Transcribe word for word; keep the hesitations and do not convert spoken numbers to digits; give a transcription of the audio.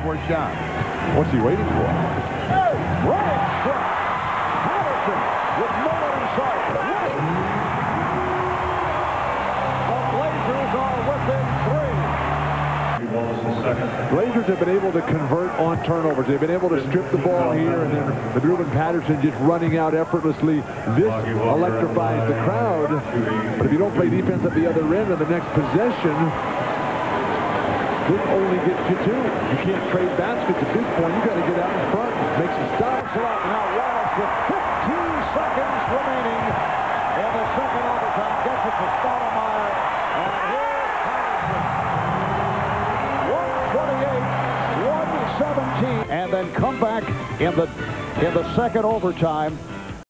for a shot. What's he waiting for? Right strike. Patterson with no one in sight. The Blazers are within three. Blazers have been able to convert on turnovers. They've been able to strip the ball here, and then with Ruben Patterson just running out effortlessly. This electrifies the crowd. But if you don't play defense at the other end, on the next possession, this only gets you two. You can't trade baskets at this point. You got to get out in front and make some stops. Now Wallace with fifteen seconds remaining in the second overtime. Gets it to Stoudemire. And here's Patterson. one twenty-eight, one seventeen. And then come back in the in the second overtime.